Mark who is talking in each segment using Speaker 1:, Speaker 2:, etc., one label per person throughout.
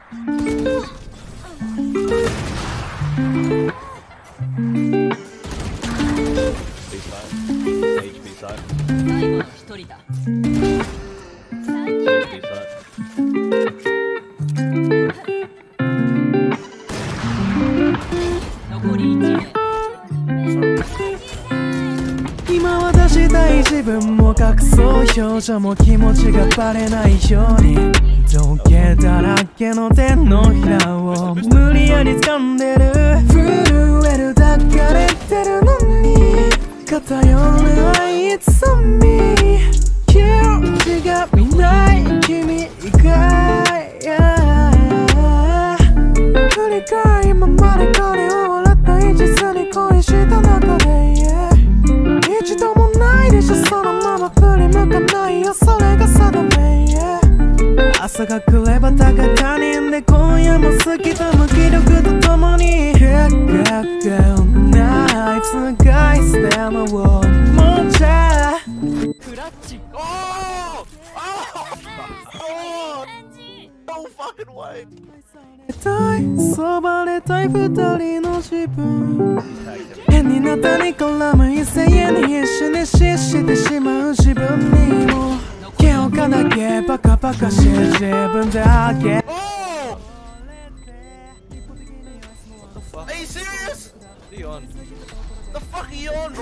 Speaker 1: 今は出したい自分も隠そう表情も気持ちがバレないように溶けだらけの手のひらを無理やり掴んでる震える抱かれてるのに偏る愛いつみ気持ちが見ない君以外振り返り今まで彼を笑った一途に恋した中で一度もないでしょそのまま振り向かないよそれが定め朝が来ればたが他人で今夜も好きと無気力とともに結局ない使い捨てのもんじゃクラッチそばれたい二人の自分変になったに絡む異性に必死に失してしまう自分にも気をかだけバカバカしい自分だけ
Speaker 2: Are you serious? Leon. The fuck are you on, bro?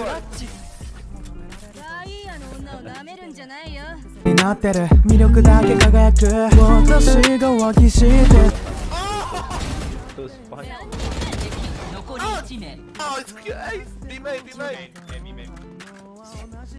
Speaker 1: になってる魅力だけ輝く私が浮気して
Speaker 2: Oh, it's okay. Be made.